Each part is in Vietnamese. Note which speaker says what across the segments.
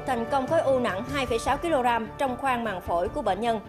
Speaker 1: thuật thành công khối u nặng 2,6 kg trong khoang màng phổi của bệnh nhân.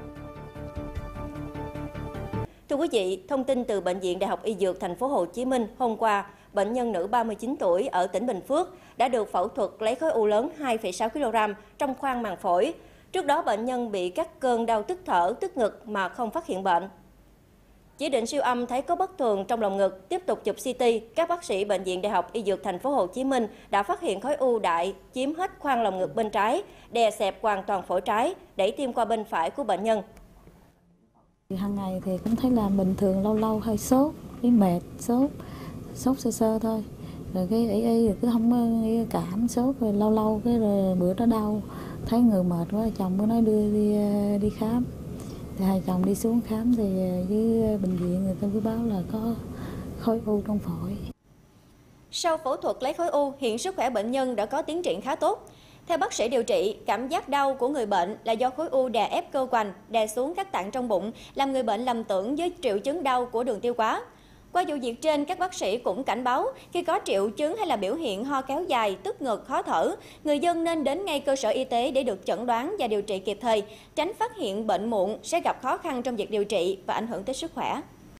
Speaker 1: Thưa quý vị, thông tin từ Bệnh viện Đại học Y Dược Thành phố Hồ Chí Minh hôm qua, bệnh nhân nữ 39 tuổi ở tỉnh Bình Phước đã được phẫu thuật lấy khối u lớn 2,6 kg trong khoang màng phổi. Trước đó, bệnh nhân bị các cơn đau tức thở, tức ngực mà không phát hiện bệnh. Chỉ định siêu âm thấy có bất thường trong lồng ngực, tiếp tục chụp CT, các bác sĩ Bệnh viện Đại học Y Dược Thành phố Hồ Chí Minh đã phát hiện khối u đại chiếm hết khoang lồng ngực bên trái, đè xẹp hoàn toàn phổi trái, đẩy tim qua bên phải của bệnh nhân.
Speaker 2: Hàng ngày thì cũng thấy là bình thường, lâu lâu hơi sốt, cái mệt, sốt sơ sơ thôi. Rồi cái y cứ không cảm sốt, rồi lâu lâu cái rồi bữa đó đau, thấy người mệt quá, chồng bữa nói đưa đi khám. Thì hai chồng đi xuống khám thì với bệnh viện người ta cứ báo là có khối u trong phổi.
Speaker 1: Sau phẫu thuật lấy khối u, hiện sức khỏe bệnh nhân đã có tiến triển khá tốt. Theo bác sĩ điều trị, cảm giác đau của người bệnh là do khối u đè ép cơ hoành, đè xuống các tạng trong bụng, làm người bệnh lầm tưởng với triệu chứng đau của đường tiêu hóa. Qua vụ việc trên, các bác sĩ cũng cảnh báo khi có triệu chứng hay là biểu hiện ho kéo dài, tức ngực, khó thở, người dân nên đến ngay cơ sở y tế để được chẩn đoán và điều trị kịp thời, tránh phát hiện bệnh muộn sẽ gặp khó khăn trong việc điều trị và ảnh hưởng tới sức khỏe.